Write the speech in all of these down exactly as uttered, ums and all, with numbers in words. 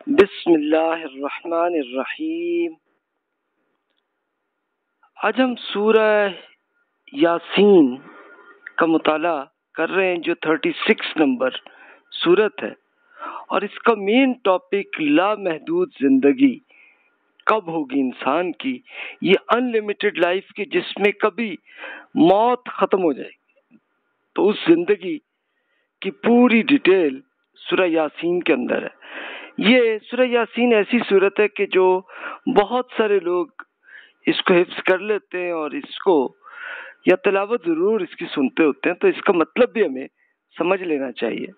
बिस्मिल्लाहिर्रहमानिर्रहीम। आज हम सूरह यासीन का मुताला कर रहे हैं, जो छत्तीस नंबर सूरत है, और इसका मेन टॉपिक लामहदूद जिंदगी कब होगी इंसान की, ये अनलिमिटेड लाइफ की जिसमें कभी मौत खत्म हो जाएगी। तो उस जिंदगी की पूरी डिटेल सूरह यासीन के अंदर है। ये सूरह यासीन ऐसी सूरत है कि जो बहुत सारे लोग इसको हिफ्ज कर लेते हैं और इसको या तिलावत जरूर इसकी सुनते होते हैं, तो इसका मतलब भी हमें समझ लेना चाहिए।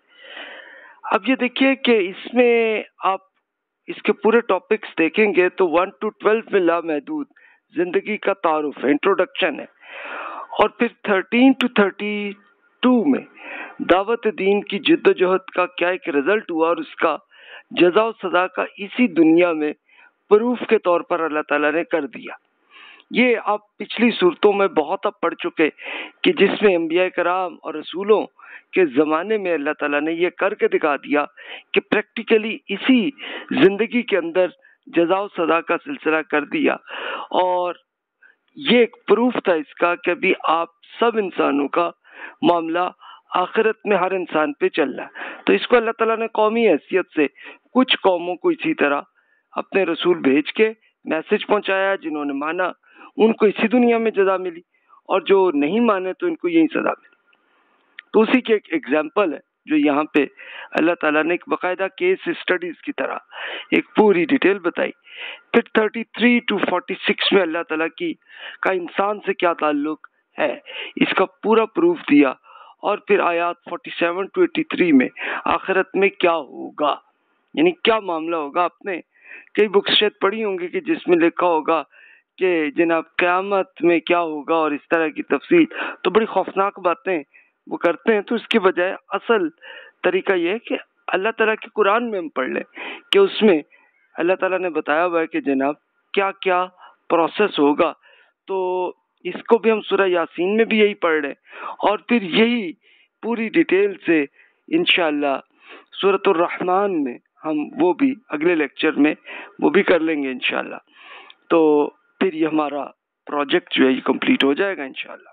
अब ये देखिए कि इसमें आप इसके पूरे टॉपिक्स देखेंगे तो वन टू ट्वेल्व में लामहदूद जिंदगी का तारुफ है, इंट्रोडक्शन है, और फिर थर्टीन टू थर्टी टू में दावत दीन की जिद्दोजहद का क्या एक रिजल्ट हुआ और उसका जज़ा और सज़ा का इसी दुनिया में प्रूफ के तौर पर अल्लाह ताला ने कर दिया। ये आप पिछली सूरतों में बहुत अब पढ़ चुके कि जिसमें अंबिया कराम और रसूलों के ज़माने में अल्लाह ताला ने ये करके दिखा दिया कि प्रैक्टिकली इसी ज़िंदगी के अंदर जज़ा और सज़ा का सिलसिला कर दिया। और ये एक प्रूफ था इसका कि अभी आप सब इंसानों का मामला आखिरत में हर इंसान पे चल रहा है। तो इसको अल्लाह ताला ने कौमी हैसियत से कुछ कौमों को इसी तरह अपने रसूल भेज के मैसेज पहुंचाया, जिन्होंने माना उनको इसी दुनिया में जजा मिली, और जो नहीं माने तो इनको यही सजा मिली। तो उसी के एक एग्जाम्पल है जो यहाँ पे अल्लाह ताला ने एक बाकायदा केस स्टडीज की तरह एक पूरी डिटेल बताई। फिर thirty three two forty six में अल्लाह ताला की का इंसान से क्या ताल्लुक है इसका पूरा प्रूफ दिया, और फिर आयात forty seven two eighty three में आखिरत में क्या होगा, यानी क्या मामला होगा। आपने कई बुक्स शायद पढ़ी होंगी कि जिसमें लिखा होगा कि जनाब क़यामत में क्या होगा और इस तरह की तफसील, तो बड़ी खौफनाक बातें वो करते हैं। तो इसके बजाय असल तरीका यह है कि अल्लाह ताला के कुरान में हम पढ़ लें कि उसमें अल्लाह ताला ने बताया हुआ है कि जनाब क्या क्या प्रोसेस होगा। तो इसको भी हम सूरह यासीन में भी यही पढ़ रहे हैं, और फिर यही पूरी डिटेल से इंशाअल्लाह सूरतुर रहमान में हम वो भी अगले लेक्चर में वो भी कर लेंगे इंशाअल्लाह। तो फिर ये हमारा प्रोजेक्ट जो है ये कंप्लीट हो जाएगा इंशाअल्लाह।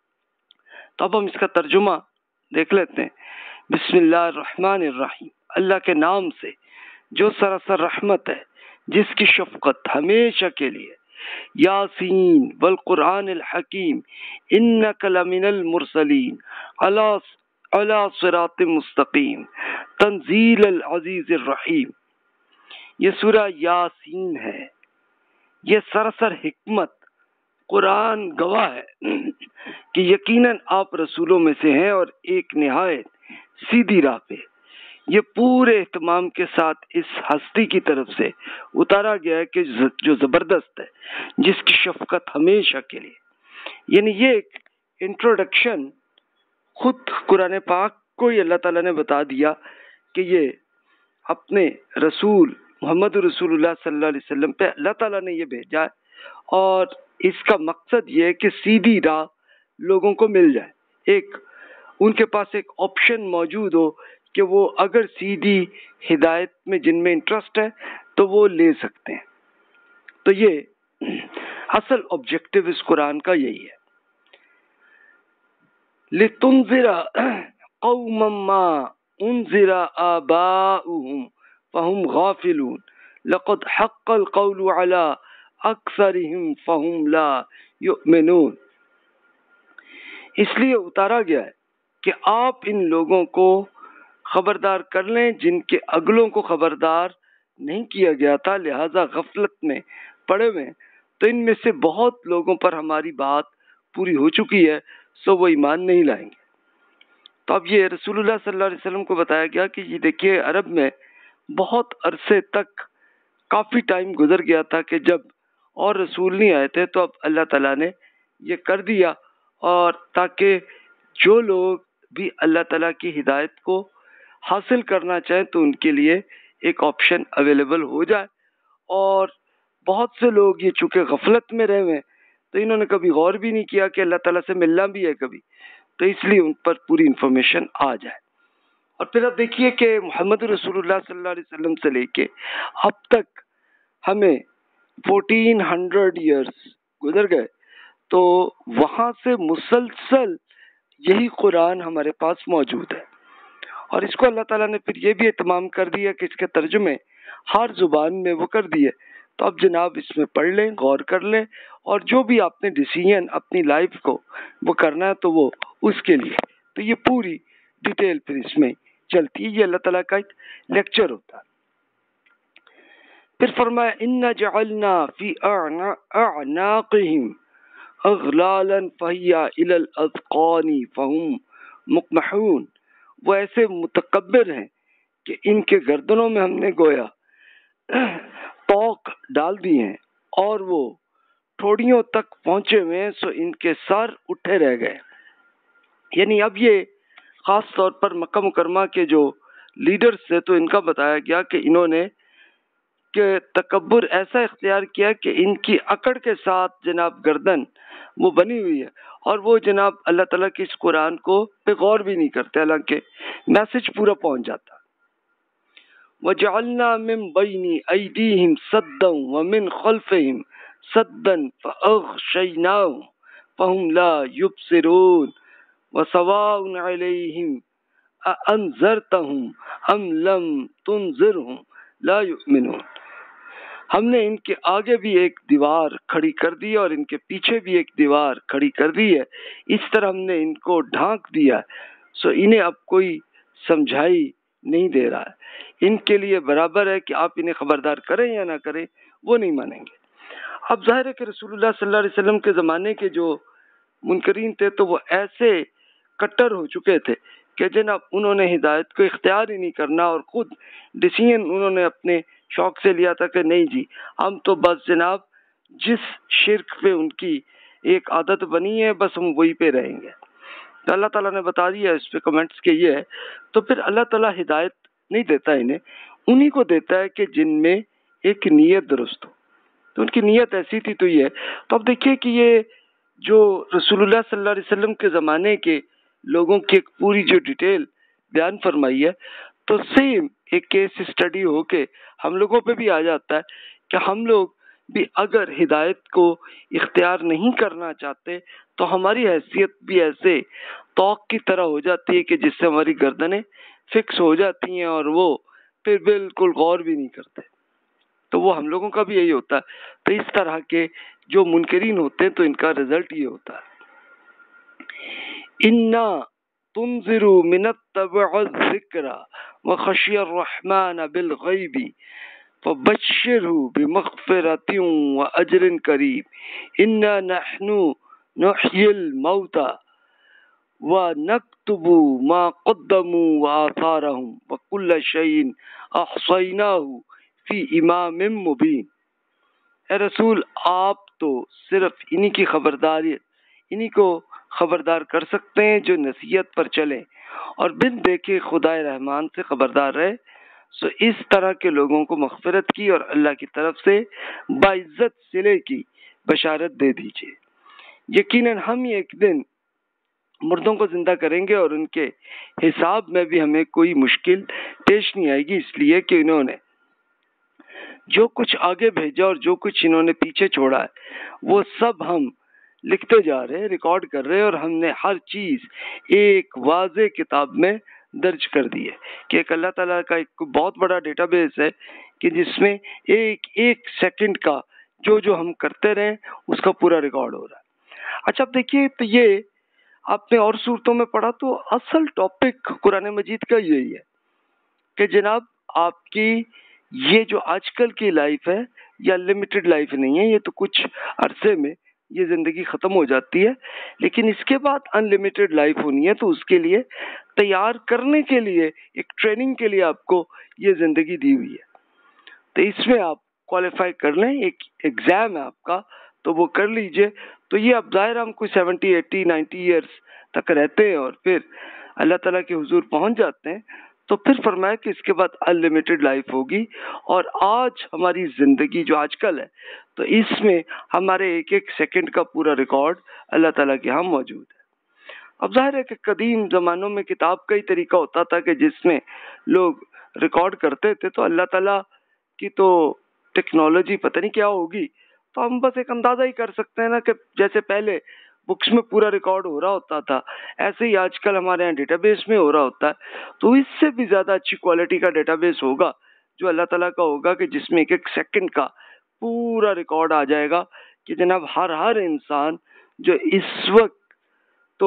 तो अब हम इसका तर्जुमा देख लेते हैं। बिस्मिल्लाहिर्रहमानिर्रहीम, अल्लाह के नाम से जो सरासर रहमत है, जिसकी शफकत हमेशा के लिए। यासीन वल कुरानिल हकीम इन्नका लमिनल मुरसलीन अला अला सिरातिम मुस्तकीम तंजीलल अजीजिर रहीम। ये सूरह यासीन है, ये सरासर हिकमत कुरान गवाह है कि यकीनन आप रसूलों में से हैं और एक निहायत सीधी राह पे। ये पूरे एहतमाम के साथ इस हस्ती की तरफ से उतारा गया है कि जो जबरदस्त है, जिसकी शफकत हमेशा के लिए। यानी ये एक इंट्रोडक्शन खुद कुरान पाक को ही अल्लाह ताला ने बता दिया कि ये अपने रसूल मोहम्मद रसूलुल्लाह सल्लल्लाहु अलैहि वसल्लम पे अल्लाह ताला ने ये भेजा है, और इसका मकसद ये है कि सीधी राह लोगों को मिल जाए, एक उनके पास एक ऑप्शन मौजूद हो कि वो अगर सीधी हिदायत में जिनमें इंटरेस्ट है तो वो ले सकते हैं। तो ये असल ऑब्जेक्टिव इस कुरान का यही है। लितुनज़िरा कौमम मा उनज़िरा आबाउहुम फहुम गाफिलून लक़द हक़्क़ल क़ौलु अला अक्सरिहिम फहुम ला युमिनून। इसलिए उतारा गया है कि आप इन लोगों को खबरदार कर लें जिनके अगलों को खबरदार नहीं किया गया था, लिहाजा गफलत में पड़े हुए। तो इनमें से बहुत लोगों पर हमारी बात पूरी हो चुकी है, सो वो ईमान नहीं लाएंगे। तो अब ये रसूलुल्लाह सल्लल्लाहु अलैहि वसल्लम को बताया गया कि ये देखिए अरब में बहुत अरसे तक काफ़ी टाइम गुजर गया था कि जब और रसूल नहीं आए थे, तो अब अल्लाह ताला ने ये कर दिया, और ताकि जो लोग भी अल्लाह ताला की हिदायत को हासिल करना चाहें तो उनके लिए एक ऑप्शन अवेलेबल हो जाए। और बहुत से लोग ये चूँकि गफलत में रहे हुए, तो इन्होंने कभी गौर भी नहीं किया कि अल्लाह ताला से मिलना भी है कभी, तो इसलिए उन पर पूरी इंफॉर्मेशन आ जाए। और फिर अब देखिए कि मोहम्मद रसूलुल्लाह सल्लल्लाहु अलैहि वसल्लम से लेके अब तक हमें चौदह सौ इयर्स गुजर गए, तो वहां से मुसलसल यही कुरान हमारे पास मौजूद है। और इसको अल्लाह ताला ने फिर ये भी इत्माम कर दिया कि इसके तर्जुमे हर जुबान में वो कर दिए। तो अब जनाब इसमें पढ़ लें, गौर कर लें, और जो भी आपने डिसीजन अपनी लाइफ को वो करना है तो वो उसके लिए, तो ये पूरी डिटेल फिर इसमें चलती है। ये अल्लाह ताला का एक लेक्चर होता है। फिर फरमाया इन्ना जअलना फी अअनाक़िहिम अग़लालन फ़हिया इलल अज़क़ानी फ़हुम मुक़महून। वो ऐसे मुतकब्बिर हैं कि इनके गर्दनों में हमने गोया तोक डाल दिए हैं और वो ठोड़ियों तक पहुंचे हुए हैं, सो इनके सर उठे रह गए। यानी अब ये खास तौर पर मक्का मुकरमा के जो लीडर्स थे तो इनका बताया गया कि इन्होंने के तकब्बुर ऐसा इख्तियार किया कि इनकी अकड़ के साथ जनाब गर्दन वो बनी हुई है, और वो जनाब अल्लाह ताला की इस कुरान को पे गौर भी नहीं करते, हालांकि मैसेज पूरा पहुंच जाता। वजअलना मिन बैनी ऐदीहिम सद्दन व मिन खल्फिहिम सद्दन फअग़शयनाहुम फहुम ला युबसिरून व सवाउन अलैहिम अअन्ज़रतहुम अम लम तुनज़िरहुम ला युमिनून। हमने इनके आगे भी एक दीवार खड़ी कर दी और इनके पीछे भी एक दीवार खड़ी कर दी है। इस तरह हमने इनको ढांक दिया, सो इन्हें अब कोई समझाई नहीं दे रहा है। इनके लिए बराबर है कि आप इन्हें खबरदार करें या ना करें, वो नहीं मानेंगे। अब जाहिर है कि रसूलुल्लाह सल्लल्लाहु अलैहि वसल्लम के ज़माने के जो मुनकरीन थे तो वो ऐसे कट्टर हो चुके थे कि जनाब उन्होंने हिदायत को इख्तियार ही नहीं करना, और खुद डिसीजन उन्होंने अपने शौक से लिया था कि नहीं जी हम तो बस जनाब जिस शिर्क पे उनकी एक आदत बनी है बस हम वही पे रहेंगे। तो अल्लाह ताला ने बता दिया इस पे कमेंट्स के ये है। तो फिर अल्लाह ताला हिदायत नहीं देता इन्हें, उन्हीं को देता है कि जिनमें एक नीयत दुरुस्त हो। तो उनकी नीयत ऐसी थी तो ये है। तो अब देखिए कि ये जो रसूलुल्लाह सल्लल्लाहु अलैहि वसल्लम के ज़माने के लोगों की एक पूरी जो डिटेल बयान फरमाई है, तो सेम एक केस स्टडी होके हम लोगों पे भी आ जाता है कि हम लोग भी अगर हिदायत को इख्तियार नहीं करना चाहते तो हमारी हैसियत भी ऐसे तौक की तरह हो जाती है कि जिससे हमारी गर्दनें फिक्स हो जाती हैं और वो फिर बिल्कुल गौर भी नहीं करते। तो वो हम लोगों का भी यही होता है। तो इस तरह के जो मुनकरीन होते हैं तो इनका रिजल्ट ये होता है, इन्ना तुनज़िरु मिनत्तबअ ज़िक्रा व खशियर रहमान बिल गैबी फबश्शिरहु बिमग़फ़िरतिन व अज्रिन करीम इन्ना नहनु नुह्यिल मौता व नक्तुबु मा क़द्दमू व आसारहुम व कुल्ल शैइन अहसैनाहु फी इमामिम मुबीन। ए रसूल आप तो सिर्फ इन्हीं की खबरदारी इन्हीं को खबरदार कर सकते हैं जो नसीहत पर चले और बिन देखे खुदाए रहमान से खबरदार रहे। सो इस तरह के लोगों को मग़फ़िरत की और अल्लाह की तरफ से बाइज़्ज़त सिले की बशारत दे दीजिए। यकीनन हम ही एक दिन मुर्दों को जिंदा करेंगे और उनके हिसाब में भी हमें कोई मुश्किल पेश नहीं आएगी, इसलिए कि इन्होंने जो कुछ आगे भेजा और जो कुछ इन्होंने पीछे छोड़ा है वो सब हम लिखते जा रहे हैं, रिकॉर्ड कर रहे हैं, और हमने हर चीज एक वाज़े किताब में दर्ज कर दी है कि एक अल्लाह ताला का एक बहुत बड़ा डेटाबेस है कि जिसमें एक एक सेकंड का जो जो हम करते रहे उसका पूरा रिकॉर्ड हो रहा है। अच्छा अब देखिए, तो ये आपने और सूरतों में पढ़ा, तो असल टॉपिक कुरान मजीद का यही है कि जनाब आपकी ये जो आजकल की लाइफ है या लिमिटेड लाइफ नहीं है, ये तो कुछ अरसे में ये जिंदगी खत्म हो जाती है, लेकिन इसके बाद अनलिमिटेड लाइफ होनी है। तो उसके लिए तैयार करने के लिए एक ट्रेनिंग के लिए आपको ये जिंदगी दी हुई है। तो इसमें आप क्वालिफाई कर लें, एक एग्जाम है आपका, तो वो कर लीजिए। तो ये अब जाहिर हम कोई सेवेंटी एट्टी नाइन्टी ईयर्स तक रहते हैं और फिर अल्लाह ताला के हुजूर पहुंच जाते हैं। तो फिर फरमाया कि इसके बाद अनलिमिटेड लाइफ होगी, और आज हमारी जिंदगी जो आजकल है तो इसमें हमारे एक एक सेकंड का पूरा रिकॉर्ड अल्लाह ताला के यहाँ मौजूद है। अब जाहिर है कि कदीम ज़मानों में किताब का ही तरीका होता था कि जिसमें लोग रिकॉर्ड करते थे, तो अल्लाह ताला की तो टेक्नोलॉजी पता नहीं क्या होगी, तो हम बस एक अंदाज़ा ही कर सकते हैं ना कि जैसे पहले बुक्स में पूरा रिकॉर्ड हो रहा होता था, ऐसे ही आजकल हमारे यहाँ डेटाबेस में हो रहा होता है। तो इससे भी ज़्यादा अच्छी क्वालिटी का डेटाबेस होगा जो अल्लाह ताला का होगा, कि जिसमें एक एक सेकंड का पूरा रिकॉर्ड आ जाएगा कि जनाब हर हर इंसान जो इस वक्त तो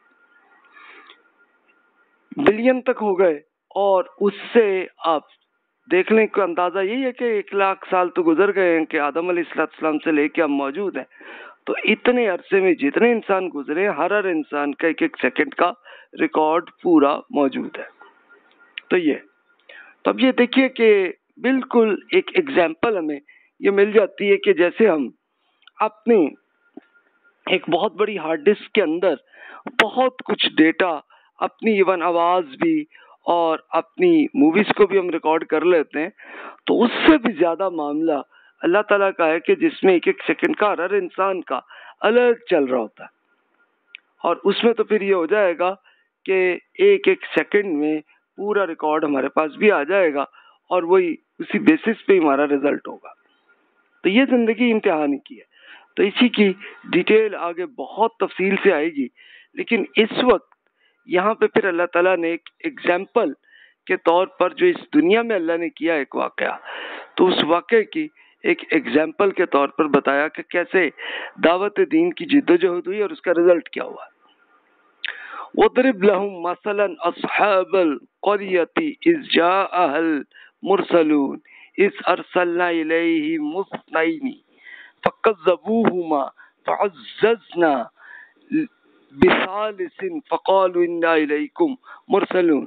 बिलियन तक हो गए, और उससे आप देखने का अंदाजा यही है कि एक लाख साल तो गुजर गए हैं कि आदम अलैहिस्सलाम से लेके हम मौजूद हैं। तो इतने अरसे में जितने इंसान गुजरे, हर हर इंसान का एक एक सेकंड का रिकॉर्ड पूरा मौजूद है। तो ये तो अब ये देखिए कि बिल्कुल एक एग्जाम्पल हमें ये मिल जाती है कि जैसे हम अपने एक बहुत बड़ी हार्ड डिस्क के अंदर बहुत कुछ डेटा, अपनी इवन आवाज भी और अपनी मूवीज को भी हम रिकॉर्ड कर लेते हैं, तो उससे भी ज्यादा मामला अल्लाह ताला का है कि जिसमें एक एक सेकंड का हर इंसान का अलग चल रहा होता है। और उसमें तो फिर ये हो जाएगा कि एक एक सेकंड में पूरा रिकॉर्ड हमारे पास भी आ जाएगा, और वही उसी बेसिस पे हमारा रिजल्ट होगा। तो ये जिंदगी इम्तिहान की है। तो इसी की डिटेल आगे बहुत तफसील से आएगी, लेकिन इस वक्त यहाँ पे फिर अल्लाह ताला ने एक एग्जाम्पल के तौर पर जो इस दुनिया में अल्लाह ने किया एक वाकया, तो उस वाकये की एक एग्जाम्पल के तौर पर बताया कि कैसे दावत दीन की जिद्दोजहद हुई और उसका रिजल्ट क्या हुआ। वदरिब लहुम मसलन अस्हाबल क़रियति इज़ जाअहल मुरसलून इज़ अरसलना इलैहि मुस्नैनी फकज़्ज़बूहुमा फअज़्ज़ज़ना बिसालिसिन फक़ालू इन्ना इलैकुम मुरसलून।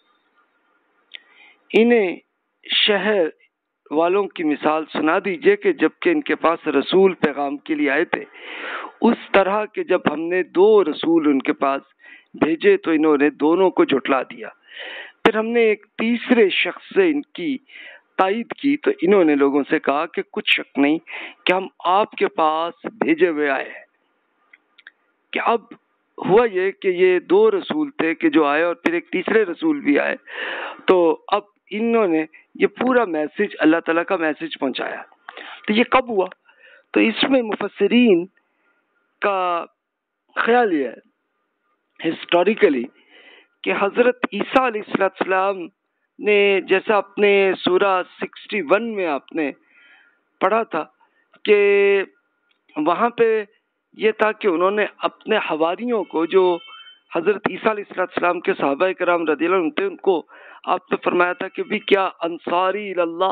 इन्हें शहर वालों की मिसाल सुना दीजिए कि जबकि इनके पास रसूल पैगाम के लिए आए थे, उस तरह के जब हमने दो रसूल उनके पास भेजे तो इन्होंने दोनों को झुटला दिया। फिर हमने एक तीसरे शख्स से इनकी तायीद की तो इन्होंने लोगों से कहा कि कुछ शक नहीं कि हम आपके पास भेजे हुए आए हैं। कि अब हुआ ये कि ये दो रसूल थे कि जो आए, और फिर एक तीसरे रसूल भी आए, तो अब इन्होंने ये पूरा मैसेज, अल्लाह ताला का मैसेज पहुंचाया। तो ये कब हुआ? तो इसमें मुफस्सिरीन का ख्याल ये है हिस्टोरिकली कि हजरत ईसा अलैहिस्सलाम ने, जैसा अपने सूरा इकसठ में आपने पढ़ा था कि वहां पे ये था कि उन्होंने अपने हवारियों को, जो हजरत ईसा अलैहिस्सलाम के सहाबा किराम रज़ियल्लाहु अन्हुम थे, उनको आपने फरमाया था कि भी क्या अंसारी अल्लाह,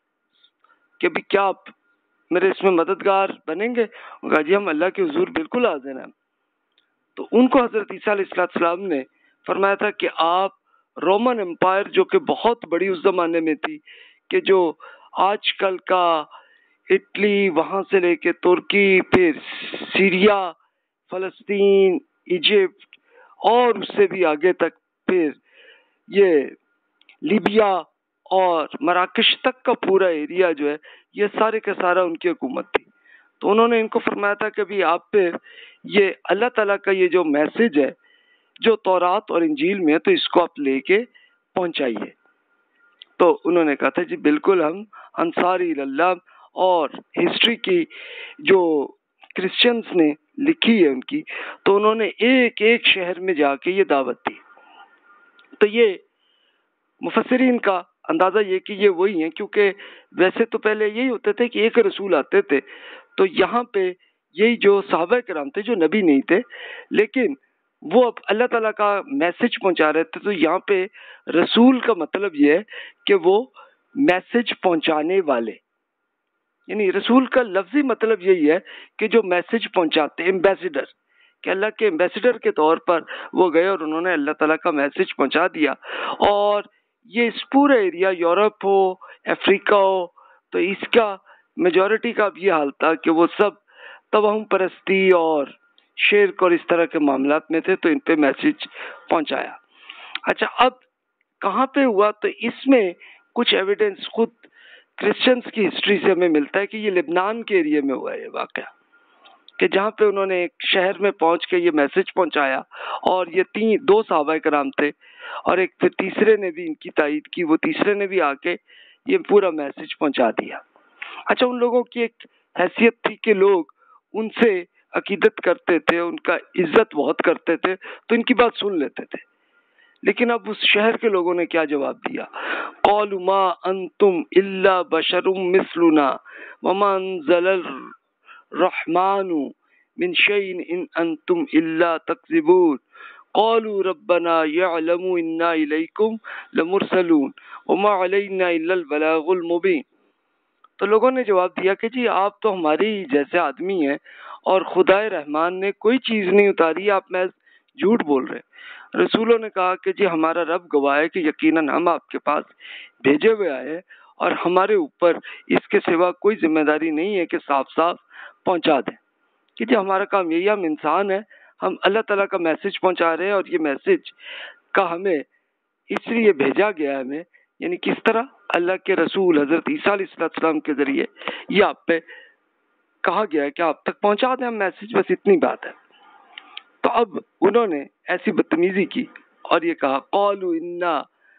कि भी क्या आप मेरे इसमें मददगार बनेंगे? उनका जी हम अल्लाह के हुजूर बिल्कुल हाज़िर हैं। तो उनको हजरत ईसा अलैहिस्सलाम ने फरमाया था कि आप रोमन एम्पायर, जो कि बहुत बड़ी उस जमाने में थी, कि जो आजकल का इटली, वहां से लेके तुर्की, फिर सीरिया, फलस्तीन, इजिप्ट और उससे भी आगे तक, फिर ये लीबिया और मराकश तक का पूरा एरिया जो है, ये सारे का सारा उनकी हुकूमत थी। तो उन्होंने इनको फरमाया था कि भी आप पे ये अल्लाह ताला का ये जो मैसेज है, जो तौरात और इंजील में है, तो इसको आप लेके पहुंचाइए। तो उन्होंने कहा था जी बिल्कुल हम अंसारी अल्लाह, और हिस्ट्री की जो क्रिश्चियंस ने लिखी है उनकी, तो उन्होंने एक एक शहर में जाके ये दावत दी। तो ये मुफस्सिरीन का अंदाजा ये कि ये वही है, क्योंकि वैसे तो पहले यही होते थे कि एक रसूल आते थे, तो यहाँ पे यही जो सहाबा किराम थे जो नबी नहीं थे, लेकिन वो अब अल्लाह ताला का मैसेज पहुंचा रहे थे। तो यहाँ पे रसूल का मतलब ये है कि वो मैसेज पहुंचाने वाले, यानी रसूल का लफ्जी मतलब यही है कि जो मैसेज पहुंचाते, एम्बेसडर, कि अल्लाह के एम्बेसडर के तौर पर वो गए और उन्होंने अल्लाह ताला का मैसेज पहुंचा दिया। और ये इस पूरे एरिया, यूरोप हो, अफ्रीका हो, तो इसका मेजॉरिटी का अब ये हाल था कि वो सब तवहम परस्ती और शिर्क और इस तरह के मामलात में थे, तो इन पे मैसेज पहुंचाया। अच्छा, अब कहाँ पे हुआ? तो इसमें कुछ एविडेंस खुद क्रिश्चियंस की हिस्ट्री से हमें मिलता है कि ये लेबनान के एरिया में हुआ है ये वाकया। कि जहाँ पे उन्होंने एक शहर में पहुंच के ये मैसेज पहुंचाया, और ये तीन दो सहाबाए कराम थे और एक फिर तीसरे ने भी इनकी तायीद की, वो तीसरे ने भी आके ये पूरा मैसेज पहुंचा दिया। अच्छा, उन लोगों की एक हैसियत थी कि लोग उनसे अकीदत करते थे, उनका इज्जत बहुत करते थे, तो इनकी बात सुन लेते थे। लेकिन अब उस शहर के लोगों ने क्या जवाब दिया? क़ालू मा अंतुम इल्ला बशरुम मिस्लुना वमा अंज़लर रहमानु मिन शैइन इन अंतुम इल्ला तकज़िबून क़ालू रब्बना यअलमु इन्ना इलैकुम लमुरसलून वमा अलैना इल्लल बलागुल मुबीन। तो लोगों ने जवाब दिया कि जी आप तो हमारे ही जैसे आदमी हैं और खुदाए रहमान ने कोई चीज़ नहीं उतारी, आप महज झूठ बोल रहे। रसूलों ने कहा कि जी हमारा रब गवाह है कि यकीनन हम आपके पास भेजे हुए आए और हमारे ऊपर इसके सिवा कोई जिम्मेदारी नहीं है कि साफ साफ पहुंचा दें, कि जी हमारा काम यही, हम इंसान है, हम अल्लाह ताला का मैसेज पहुंचा रहे हैं और ये मैसेज का हमें इसलिए भेजा गया है हमें, यानी किस तरह अल्लाह के रसूल हजरत ईसा अलैहिस्सलाम के जरिए ये आप पे कहा गया है कि आप तक पहुंचा दें हम मैसेज, बस इतनी बात है। तो अब उन्होंने ऐसी बदतमीजी की और ये कहा क़ालू इन्ना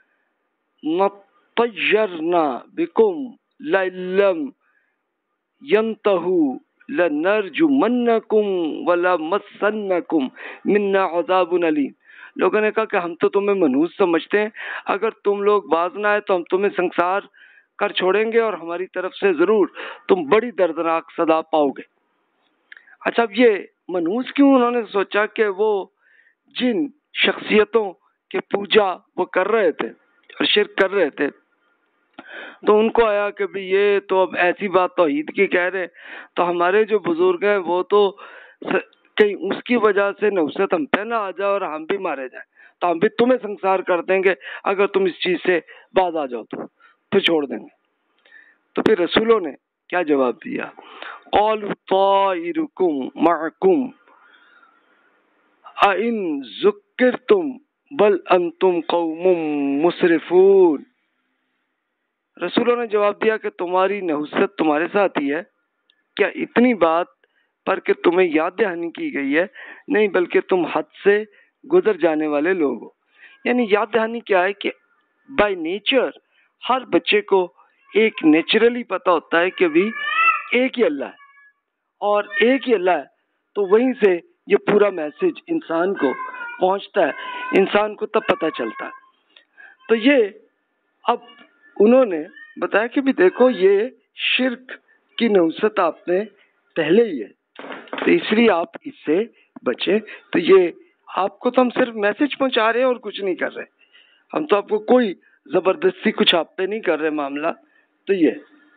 नतय्यरना बिकुम लम यंतहू लनरजुमन्नकुम वलमस्सन्नकुम मिन्ना अज़ाबुन अलीम। लोगों ने कहा कि हम तो तुम्हें मनहूस समझते हैं, अगर तुम लोग बाज ना आए तो हम तुम्हें संसार कर छोड़ेंगे और हमारी तरफ से जरूर तुम बड़ी दर्दनाक सदा पाओगे। अच्छा, अब ये मनहूस क्यों उन्होंने सोचा कि वो जिन शख्सियतों के पूजा वो कर रहे थे और शिर्क कर रहे थे, तो उनको आया कि भाई ये तो अब ऐसी बात तौहीद की कह रहे, तो हमारे जो बुजुर्ग हैं वो तो कहीं उसकी वजह से नौसत हम पे ना आ जाए और हम भी मारे जाए, तो हम भी तुम्हें संसार कर देंगे अगर तुम इस चीज से बाज आ जाओ तो फिर छोड़ देंगे। तो फिर रसूलों ने क्या जवाब दिया? क़ालू ताइरुकुम मअकुम अइन ज़ुक्किरतुम बल अंतुम कौमुम मुसरिफून। रसूलों ने जवाब दिया कि तुम्हारी नहुसत तुम्हारे साथ ही है क्या, इतनी बात पर कि तुम्हें याद दहानी की गई है? नहीं, बल्कि तुम हद से गुजर जाने वाले लोग हो। यानी याद दहानी क्या है कि बाय नेचर हर बच्चे को एक नेचुरली पता होता है कि भी एक ही अल्लाह है और एक ही अल्लाह है, तो वहीं से ये पूरा मैसेज इंसान को पहुंचता है, इंसान को तब पता चलता है। तो ये अब उन्होंने बताया कि भी देखो ये शिर्क की नहुसत आपने पहले ही है, तो इसलिए आप इससे बचे। तो ये आपको तो हम सिर्फ मैसेज पहुंचा रहे हैं और कुछ नहीं कर रहे, हम तो आपको कोई जबरदस्ती कुछ आप पे नहीं कर रहे मामला। तो ये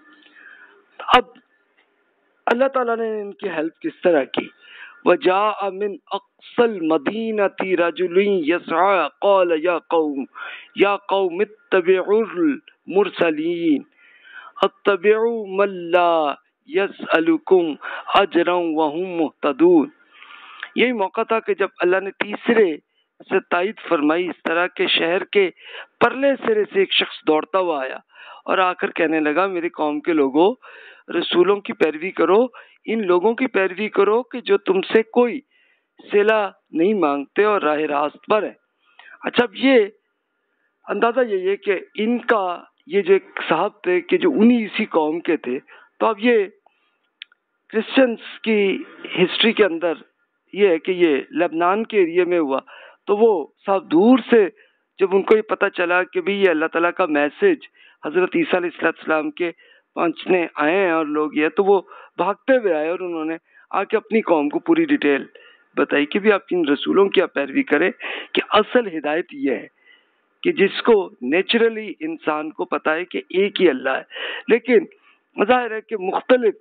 अब अल्लाह ताला ने इनकी हेल्प किस तरह की? वजाअ मिन अक़सल मदीनति रजुलुन यसआ क़ाल या कौम या कौम इत्तबिउल मुरसलीन अत्तबिउ मन ला यसअलुकुम अजरन व हुम मुहतदून। यही मौका था कि जब अल्लाह ने तीसरे से तायीद फरमाई, इस तरह के शहर के परले सिरे से एक शख्स दौड़ता हुआ आया और आकर कहने लगा, मेरी कौम के लोगों, रसूलों की पैरवी करो, इन लोगों की पैरवी करो कि जो तुमसे कोई सिला नहीं मांगते और राह रास्त पर है। अच्छा, अब ये अंदाजा यही है कि इनका ये जो एक साहब थे कि जो उन्हीं इसी कौम के थे, तो अब ये क्रिश्चियंस की हिस्ट्री के अंदर ये है कि ये लेबनान के एरिया में हुआ, तो वो साहब दूर से जब उनको ये पता चला कि भाई ये अल्लाह ताला का मैसेज हजरत ईसा अलैहिस्सलाम के पहुंचने आए हैं और लोग ये, तो वो भागते हुए आए और उन्होंने आके अपनी कौम को पूरी डिटेल बताई कि भी आप इन रसूलों की आप पैरवी करें कि असल हिदायत ये है कि जिसको नेचुरली इंसान को पता है कि एक ही अल्लाह है, लेकिन जाहिर है कि मुख्तलिफ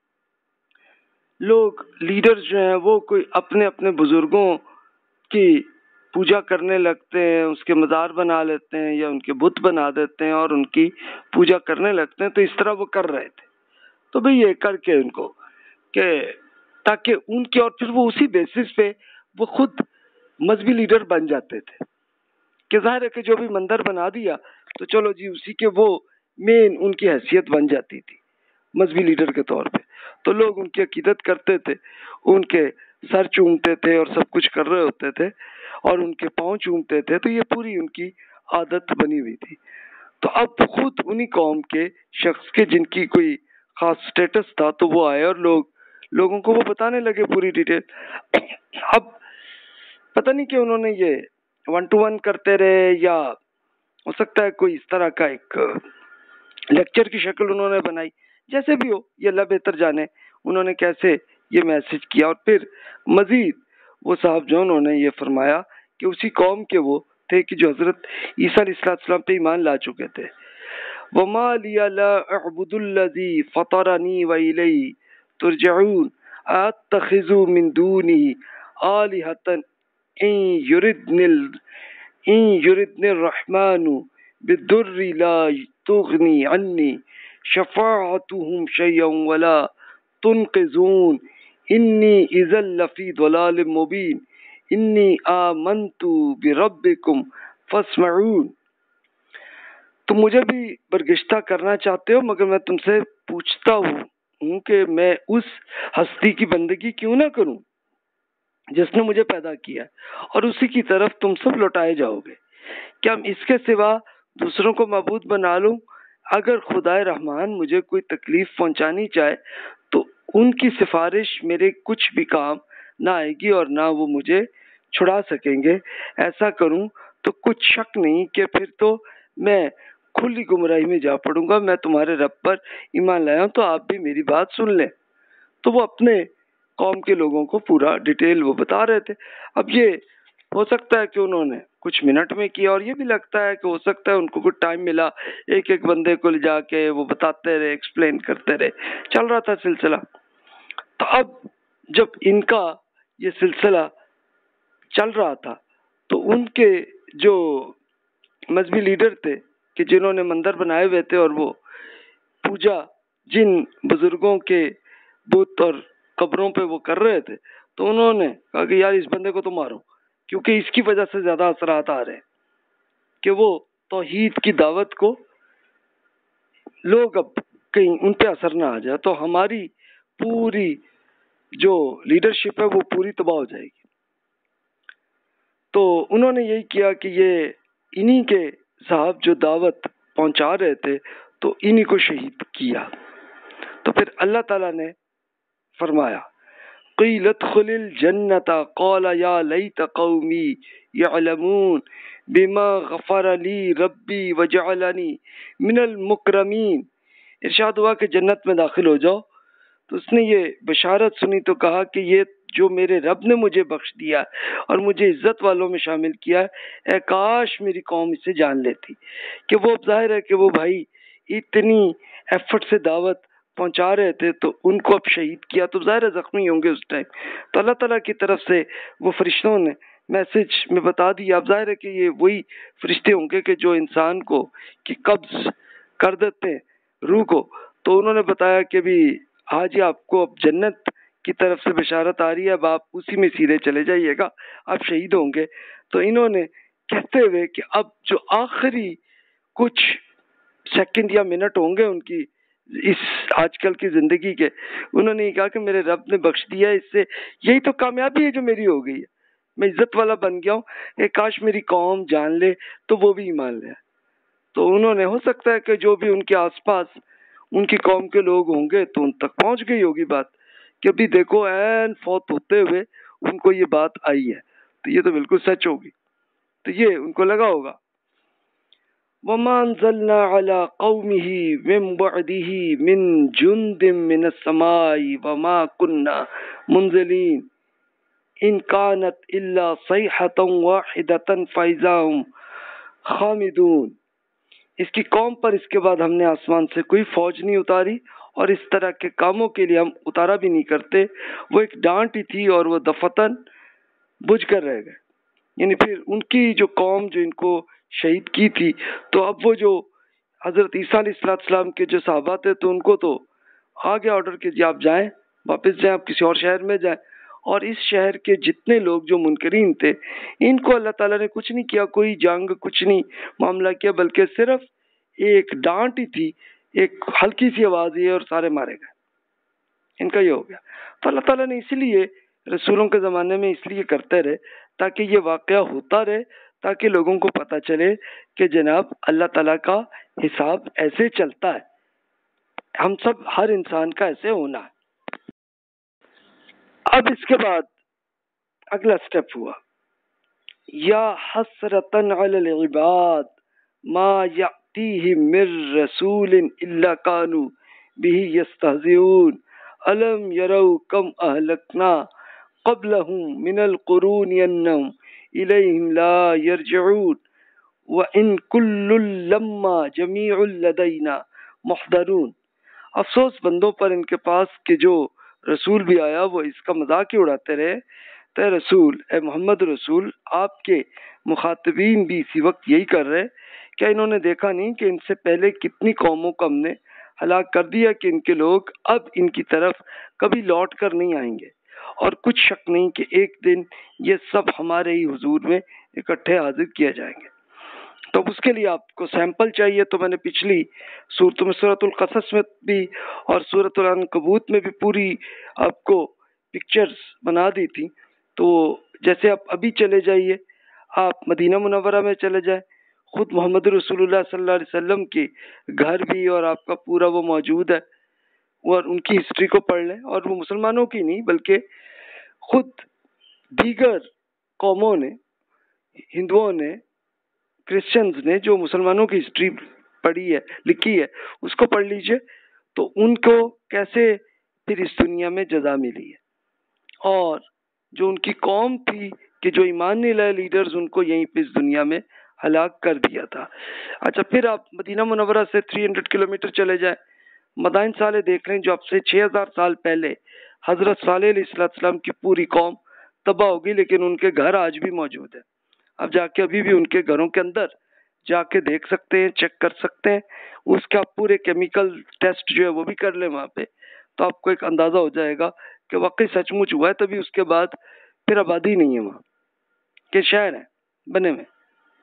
लोग लीडर्स जो हैं वो कोई अपने अपने बुजुर्गों की पूजा करने लगते हैं, उसके मज़ार बना लेते हैं या उनके बुत बना देते हैं और उनकी पूजा करने लगते हैं। तो इस तरह वो कर रहे थे, तो भाई ये करके उनको कि ताकि उनके, और फिर वो उसी बेसिस पे वो खुद मजहबी लीडर बन जाते थे कि जाहिर है कि जो भी मंदिर बना दिया तो चलो जी उसी के वो मेन उनकी हैसियत बन जाती थी मजहबी लीडर के तौर पे। तो लोग उनकी अकीदत करते थे, उनके सर चूमते थे और सब कुछ कर रहे होते थे और उनके पाँव चूमते थे। तो ये पूरी उनकी आदत बनी हुई थी। तो अब खुद उन्हीं कौम के शख्स के जिनकी कोई खास स्टेटस था, तो वो आए और लोग लोगों को वो बताने लगे पूरी डिटेल। अब पता नहीं क्यों उन्होंने ये वन टू वन करते रहे, या हो सकता है कोई इस तरह का एक लेक्चर की शक्ल उन्होंने बनाई। जैसे भी हो, ये अल्लाह बेहतर जाने उन्होंने कैसे ये मैसेज किया। और फिर मजीद वो साहब जो उन्होंने ये फरमाया कि उसी कौम के वो थे कि जो हजरत ईसा अलैहिस्सलाम पे ईमान ला चुके थे। वमा लिया ला अअबुदुल्लज़ी फतरनी व इलैहि तुरजऊन अत्तखिज़ु मिन दूनी आलिहतन इन युरिदनिल इन युरिदनिर रहमानु बिदुर्रि ला तुगनी अन्नी शफाअतुहुम शयअन वला तुनक़िज़ून इन्नी इज़ल लफ़ी ज़लालिम मुबीन इन्नी आमन्तु बिरब्बिकुम फस्मऊन। तुम मुझे भी बरगिश्ता करना चाहते हो, मगर मैं तुमसे पूछता हूँ कि मैं उस हस्ती की बंदगी क्यों ना करूं जिसने मुझे पैदा किया, और उसी की तरफ तुम सब लौटाए जाओगे। क्या हम इसके सिवा दूसरों को मबूद बना लूं? अगर खुदाए रहमान मुझे कोई तकलीफ पहुंचानी चाहे तो उनकी सिफारिश मेरे कुछ भी काम ना आएगी और ना वो मुझे छुड़ा सकेंगे। ऐसा करूं तो कुछ शक नहीं कि फिर तो मैं खुली गुमराही में जा पड़ूंगा। मैं तुम्हारे रब पर ईमान लाया हूं, तो आप भी मेरी बात सुन लें। तो वो अपने कौम के लोगों को पूरा डिटेल वो बता रहे थे। अब ये हो सकता है कि उन्होंने कुछ मिनट में किया, और ये भी लगता है कि हो सकता है उनको कुछ टाइम मिला, एक एक बंदे को ले जाके वो बताते रहे, एक्सप्लेन करते रहे, चल रहा था सिलसिला। तो अब जब इनका ये सिलसिला चल रहा था तो उनके जो मजहबी लीडर थे कि जिन्होंने मंदिर बनाए हुए थे और वो पूजा जिन बुजुर्गों के बुत और कब्रों पे वो कर रहे थे, तो उन्होंने कहा कि यार इस बंदे को तो मारो, क्योंकि इसकी वजह से ज्यादा असरात आ रहे हैं कि वो तौहीद की दावत को लोग अब कहीं उन पे असर ना आ जाए, तो हमारी पूरी जो लीडरशिप है वो पूरी तबाह हो जाएगी। तो उन्होंने यही किया कि ये इन्हीं के साहब जो दावत पहुंचा रहे थे तो इन्हीं को शहीद किया। तो फिर अल्लाह ताला ने फरमाया क़ील उद्ख़ुलिल जन्नता क़ाल या लैत क़ौमी यअलमून बिमा ग़फ़र ली रब्बी वजअलनी मिनल मुकरमीन। इरशाद हुआ कि जन्नत में दाखिल हो जाओ। तो उसने ये बशारत सुनी तो कहा कि ये जो मेरे रब ने मुझे बख्श दिया और मुझे इज्जत वालों में शामिल किया है, ए काश मेरी कौम इसे जान लेती कि वो जाहिर है कि वो भाई इतनी एफर्ट से दावत पहुंचा रहे थे, तो उनको अब शहीद किया तो जाहिर है जख्मी होंगे उस टाइम। तो अल्लाह ताला की तरफ से वो फरिश्तों ने मैसेज में बता दिया। अब जाहिर है कि ये वही फरिश्ते होंगे कि जो इंसान को कि कब्ज कर देते हैं रूह को। तो उन्होंने बताया कि भी आज ही आपको अब जन्नत की तरफ से बशारत आ रही है, अब आप उसी में सीधे चले जाइएगा, आप शहीद होंगे। तो इन्होंने कहते हुए कि अब जो आखिरी कुछ सेकंड या मिनट होंगे उनकी इस आजकल की जिंदगी के, उन्होंने ये कहा कि मेरे रब ने बख्श दिया है, इससे यही तो कामयाबी है जो मेरी हो गई है, मैं इज्जत वाला बन गया हूँ। एक काश मेरी कौम जान ले तो वो भी ईमान ले। तो उन्होंने हो सकता है कि जो भी उनके आसपास उनकी कौम के लोग होंगे तो उन तक पहुंच गई होगी बात कि अभी देखो ऐन फौत होते हुए उनको ये बात आई है, तो ये तो बिल्कुल सच होगी। तो ये उनको लगा होगा वमा अंज़लना अला क़ौमिही मिन बअदिही मिन जुंदिम मिनस समाई वमा कुन्ना मुंज़िलीन इन कानत इल्ला सैहतन वाहिदतन फ़इज़ा हुम खामिदून। इसकी कौम पर इसके बाद हमने आसमान से कोई फौज नहीं उतारी और इस तरह के कामों के लिए हम उतारा भी नहीं करते। वो एक डांट ही थी और वो दफतन बुझ कर रह गए। यानी फिर उनकी जो कौम जो इनको शहीद की थी, तो अब वो जो हजरत ईसा अलैहिस्सलाम के जो सहाबा थे, तो उनको तो आ गया ऑर्डर कि जी आप जाएं, वापस जाएं, आप किसी और शहर में जाएं। और इस शहर के जितने लोग जो मुनकरीन थे, इनको अल्लाह ताला ने कुछ नहीं किया, कोई जंग कुछ नहीं मामला किया, बल्कि सिर्फ एक डांट ही थी, एक हल्की सी आवाज ही और सारे मारे गए। इनका ये हो गया। तो अल्लाह ताला ने इसीलिए रसूलों के ज़माने में इसलिए करते रहे ताकि ये वाक़या होता रहे, ताकि लोगों को पता चले कि जनाब अल्लाह ताला का हिसाब ऐसे चलता है, हम सब हर इंसान का ऐसे होना है। अब इसके बाद अगला स्टेप हुआ, या हसरतन अलल इबाद मा यातीहिम मिर रसूलिन इल्ला कानू बिही यस्तहज़िऊन अलम यरौ कम अहलकना क़ब्लहुम मिनल क़ुरून यन्नहुम इलैहिम ला यरजिऊन व इन कुल्लुल लम्मा जमीउल लदैना मुहदरून। अफसोस बंदों पर इनके पास कि जो रसूल भी आया वो इसका मजाक ही उड़ाते रहे। ते रसूल ए मोहम्मद रसूल, आपके मुखातबीन भी इसी वक्त यही कर रहे, क्या इन्होंने देखा नहीं कि इनसे पहले कितनी कौमों को हमने हलाक कर दिया कि इनके लोग अब इनकी तरफ कभी लौट कर नहीं आएंगे, और कुछ शक नहीं कि एक दिन ये सब हमारे ही हुजूर में इकट्ठे हाजिर किए जाएंगे। तो उसके लिए आपको सैंपल चाहिए, तो मैंने पिछली सूरत में सूरतुल कसस में भी और सूरतुल अनकबूत में भी पूरी आपको पिक्चर्स बना दी थी। तो जैसे आप अभी चले जाइए, आप मदीना मुनव्वरा में चले जाए, खुद मोहम्मद रसूलुल्लाह सल्लल्लाहु अलैहि वसल्लम के घर भी और आपका पूरा वो मौजूद है, और उनकी हिस्ट्री को पढ़ लें। और वो मुसलमानों की नहीं बल्कि खुद दीगर कौमों ने, हिंदुओं ने, क्रिश्चियंस ने जो मुसलमानों की हिस्ट्री पढ़ी है, लिखी है, उसको पढ़ लीजिए। तो उनको कैसे फिर इस दुनिया में जजा मिली है, और जो उनकी कौम थी कि जो ईमान नहीं लाए लीडर्स, उनको यहीं पे इस दुनिया में हलाक कर दिया था। अच्छा, फिर आप मदीना मुनव्वरा से तीन सौ किलोमीटर चले जाए, मदाइन साले देख रहे हैं जो अब से छः हज़ार साल पहले हज़रत सालेह अलैहिस्सलाम की पूरी कौम तबाह होगी, लेकिन उनके घर आज भी मौजूद है। अब जाके अभी भी उनके घरों के अंदर जाके देख सकते हैं, चेक कर सकते हैं, उसका पूरे केमिकल टेस्ट जो है वो भी कर ले वहाँ पे, तो आपको एक अंदाज़ा हो जाएगा कि वाकई सचमुच हुआ है। तभी उसके बाद फिर आबादी नहीं है वहाँ के, शहर है बने में।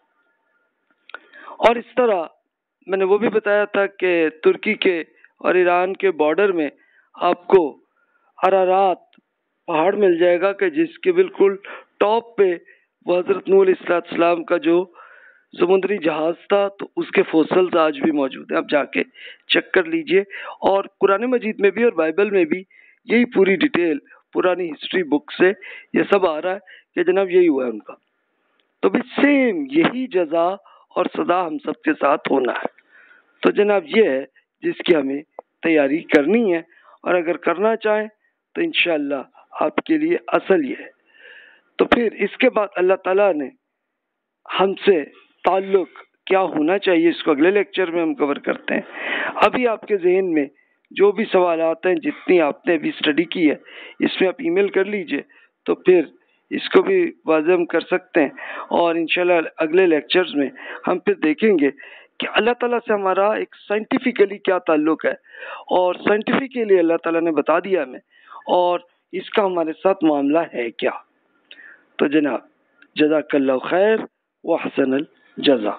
और इस तरह मैंने वो भी बताया था कि तुर्की के और ईरान के बॉर्डर में आपको अरारात पहाड़ मिल जाएगा कि जिसके बिल्कुल टॉप पे वो हज़रत नूह अलैहिस्सलाम का जो समुद्री जहाज था, तो उसके फोसल्स आज भी मौजूद हैं। आप जाके चेक कर लीजिए। और कुरान मजीद में भी और बाइबल में भी यही पूरी डिटेल पुरानी हिस्ट्री बुक से ये सब आ रहा है कि जनाब यही हुआ है उनका। तो भी सेम यही जजा और सदा हम सबके साथ होना है। तो जनाब ये है जिसकी हमें तैयारी करनी है, और अगर करना चाहें तो इंशाअल्लाह आपके लिए असल ये है। तो फिर इसके बाद अल्लाह ताला ने हमसे ताल्लुक क्या होना चाहिए, इसको अगले लेक्चर में हम कवर करते हैं। अभी आपके जहन में जो भी सवाल आते हैं, जितनी आपने अभी स्टडी की है, इसमें आप ईमेल कर लीजिए, तो फिर इसको भी वाज़ेह कर सकते हैं। और इंशाल्लाह अगले लेक्चर्स में हम फिर देखेंगे कि अल्लाह ताला से हमारा एक साइंटिफिकली क्या ताल्लुक है, और साइंटिफिकली अल्लाह ताला ने बता दिया हमें, और इसका हमारे साथ मामला है क्या। तो जनाब जज़ाकल्लाहु खैर व हसनल जज़ा।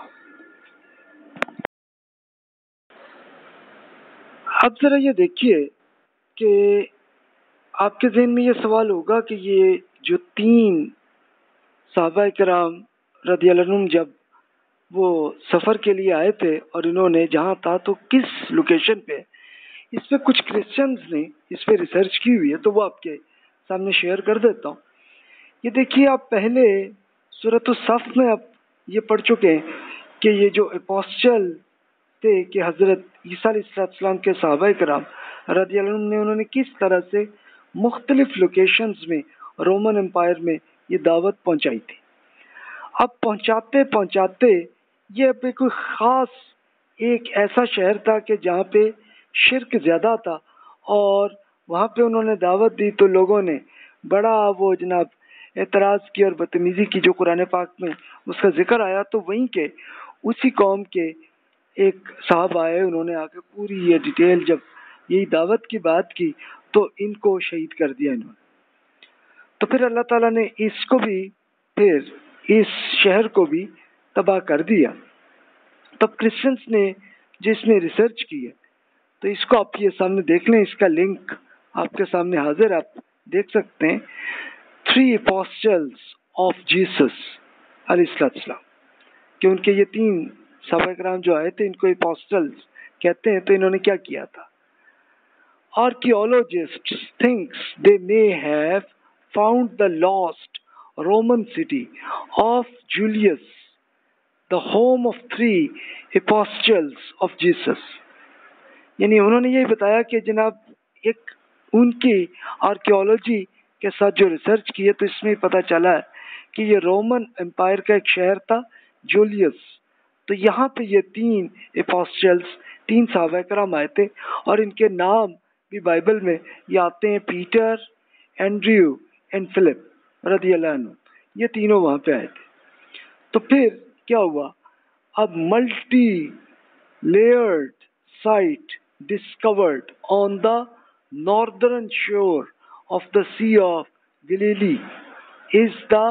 अब जरा ये देखिए कि आपके ज़हन में ये सवाल होगा कि ये जो तीन सहाबा किराम रज़ियल्लाहु अन्हुम जब वो सफ़र के लिए आए थे और इन्होंने जहाँ था तो किस लोकेशन पे, इस पे कुछ क्रिश्चियंस ने इस पे रिसर्च की हुई है, तो वो आपके सामने शेयर कर देता हूँ। ये देखिए, आप पहले सूरत सफ़ में आप ये पढ़ चुके हैं कि ये जो अपोस्टल थे कि हज़रत ईसा अलैहिस्सलाम के सहाबा किराम रज़ियल्लाहु अन्हुम ने उन्होंने किस तरह से मुख्तलिफ लोकेशंस में रोमन एम्पायर में ये दावत पहुंचाई थी। अब पहुंचाते पहुंचाते ये पे कोई ख़ास एक ऐसा शहर था कि जहाँ पे शिर्क ज़्यादा था, और वहाँ पे उन्होंने दावत दी तो लोगों ने बड़ा वो जनाब एतराज़ की और बदतमीज़ी की, जो कुरान पाक में उसका जिक्र आया। तो वहीं के उसी कौम के एक साहब आए, उन्होंने आके पूरी ये डिटेल जब यही दावत की बात की तो इनको शहीद कर दिया इन्होंने। तो फिर अल्लाह ताला ने इसको भी, फिर इस शहर को भी तबाह कर दिया। तब क्रिश्चियंस ने जिसने रिसर्च की है, तो इसको आप ये सामने देख लें, इसका लिंक आपके सामने हाजिर, आप देख सकते हैं, थ्री अपोस्टल्स ऑफ जीसस अलैहिस्सलाम, कि उनके ये तीन सहाबाए-किराम जो आए थे इनको अपोस्टल्स कहते हैं। तो इन्होंने क्या किया था? Archaeologists thinks they may have found the lost Roman city of Julius, the home of three apostles of Jesus. यानी उन्होंने यही बताया कि जनाब एक उनकी आर्कियोलॉजी के साथ जो रिसर्च की है तो इसमें पता चला है कि ये रोमन एम्पायर का एक शहर था जूलियस। तो यहाँ पे ये तीन अपोस्टल्स, तीन सहाबाए कराम आए थे और इनके नाम भी बाइबल में ये आते हैं, पीटर, एंड्रयू एंड फिलिप रदियल्लाहु अन्हु, ये तीनों वहाँ पे आए थे। तो फिर क्या हुआ? अब multi layered site discovered on the northern shore of the Sea of Galilee is the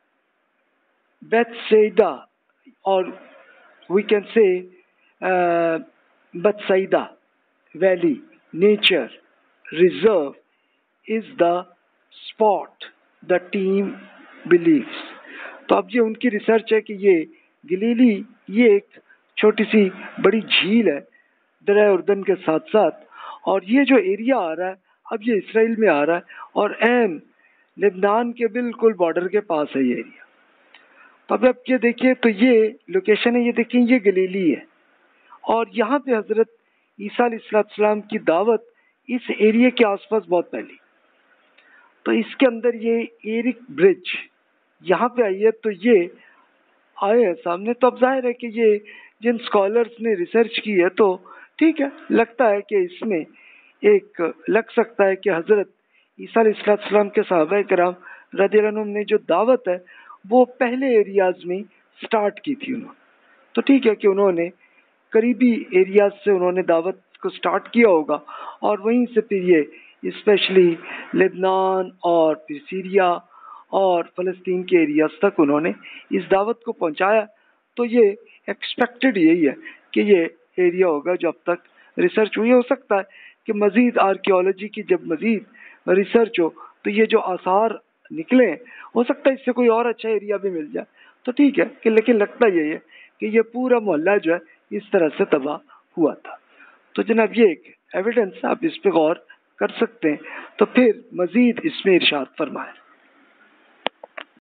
Bethsaida, or we can say uh, Bethsaida Valley Nature Reserve is the spot the team believes. तो अब ये उनकी research है कि ये गलीली ये एक छोटी सी बड़ी झील है दरिया उर्दन के साथ साथ, और ये जो एरिया आ रहा है अब ये इसराइल में आ रहा है और एन लेबनान के बिल्कुल बॉर्डर के पास है ये एरिया। तो अब आप ये देखिए, तो ये लोकेशन है, ये देखिए ये गलीली है और यहाँ पे हजरत ईसा अलैहिस्सलाम की दावत इस एरिया के आसपास बहुत पहली। तो इसके अंदर ये एरिक ब्रिज यहाँ पे आई है, तो ये आए हैं सामने। तो अब जाहिर है कि ये जिन स्कॉलर्स ने रिसर्च की है तो ठीक है, लगता है कि इसमें एक लग सकता है कि हजरत ईसा अलैहिस्सलाम के सहाबाए किराम रज़ियल्लाहु अन्हुम ने जो दावत है वो पहले एरियाज में स्टार्ट की थी उन्होंने। तो ठीक है कि उन्होंने करीबी एरियाज से उन्होंने दावत को स्टार्ट किया होगा और वहीं से फिर ये स्पेशली लेबनान और फिर सीरिया और फ़लस्तीन के एरियाज तक उन्होंने इस दावत को पहुंचाया। तो ये एक्सपेक्टेड यही है कि ये एरिया होगा जो अब तक रिसर्च हुई। हो सकता है कि मज़ीद आर्कियोलॉजी की जब मज़ीद रिसर्च हो तो ये जो आसार निकले, हो सकता है इससे कोई और अच्छा एरिया भी मिल जाए। तो ठीक है कि लेकिन लगता यही है कि ये पूरा मोहल्ला जो है इस तरह से तबाह हुआ था। तो जनाब ये एक एविडेंस, आप इस पे गौर कर सकते हैं। तो फिर मज़ीद इसमें इरशाद फरमाएं।